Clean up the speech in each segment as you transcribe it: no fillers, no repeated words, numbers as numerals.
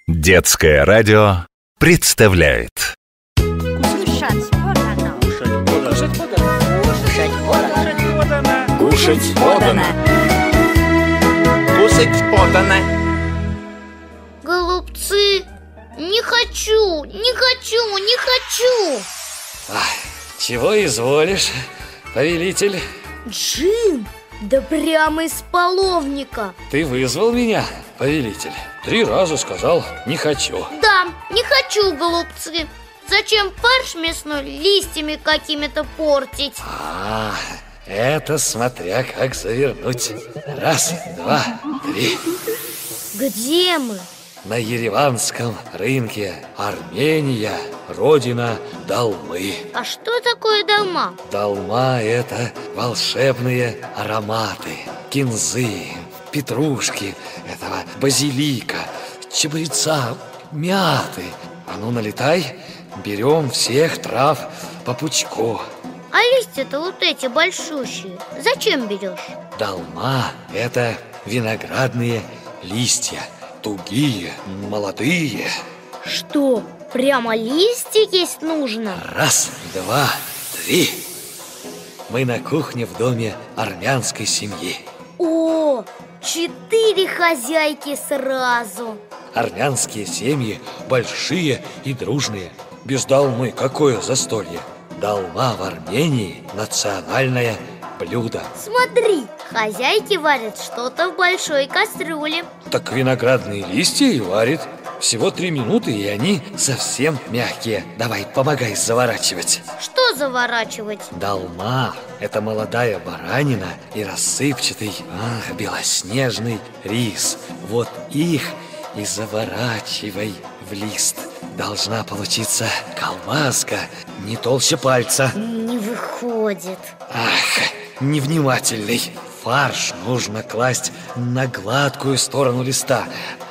Детское радио представляет. Кушать подано. Кушать подано. Кушать подано. Кушать подано. Голубцы, не хочу. Чего изволишь, повелитель? Джин, да прямо из половника. Ты вызвал меня, повелитель? 3 раза сказал «не хочу». Да, не хочу, голубцы. Зачем фарш мясной листьями какими-то портить? Это смотря как завернуть. 1, 2, 3. Где мы? На Ереванском рынке. Армения, родина долмы. А что такое долма? Долма – это волшебные ароматы. Кинзы, петрушки, этого базилика, чабреца, мяты. А ну налетай, берем всех трав по пучку. А листья-то вот эти большущие зачем берешь? Долма – это виноградные листья. Тугие, молодые. Что, прямо листья есть нужно? 1, 2, 3. Мы на кухне в доме армянской семьи. О, 4 хозяйки сразу. Армянские семьи большие и дружные. Без долмы какое застолье? Долма в Армении – национальное блюдо. Смотри, хозяйки варят что-то в большой кастрюле. Так виноградные листья и варит. Всего 3 минуты, и они совсем мягкие. Давай, помогай заворачивать. Что заворачивать? Долма – это молодая баранина и рассыпчатый, белоснежный рис. Вот их и заворачивай в лист. Должна получиться колбаска не толще пальца. Не выходит. Невнимательный. Фарш нужно класть на гладкую сторону листа.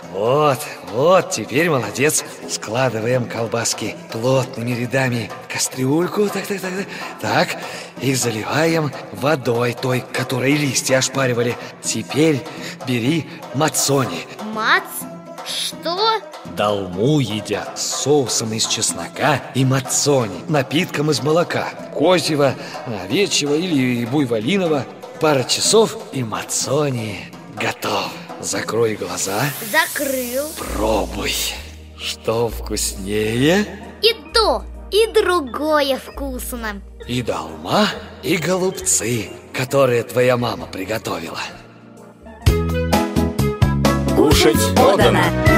Вот, теперь молодец. Складываем колбаски плотными рядами в кастрюльку. Так, и заливаем водой, той, которой листья ошпаривали. Теперь бери мацони. Мац? Что? Долму едят с соусом из чеснока и мацони, напитком из молока, козьего, овечьего или буйволиного. Пара часов, и мацони готов. Закрой глаза. Закрыл. Пробуй. Что вкуснее? И то, и другое вкусно. И долма, и голубцы, которые твоя мама приготовила. Кушать подано.